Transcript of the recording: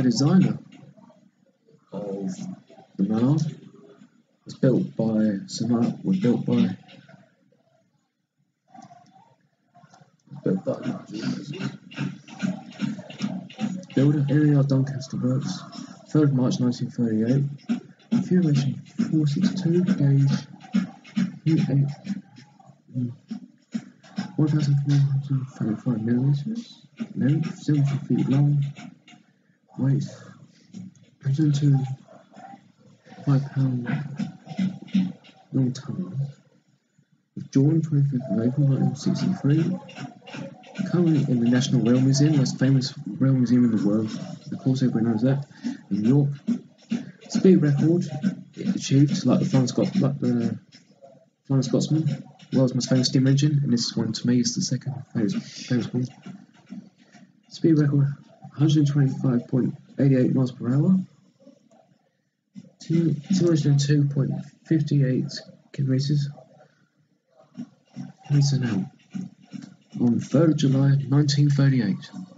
The designer of the Mallard was built by Builder Area Doncaster Works, 3rd March 1938. Configuration 462 gauge U8 1435 millimeters, length 70 feet long, weight 102 5-pound long ton. Was joined 25th of April 1963. Currently in the National Rail Museum, most famous rail museum in the world. Of course, everyone knows that. In New York, speed record achieved like the Flying Scotsman, the world's most famous steam engine, and this one to me is the second famous one. Speed record 125.88 miles per hour, 202.58 kilometers an hour. On 3rd of July 1938.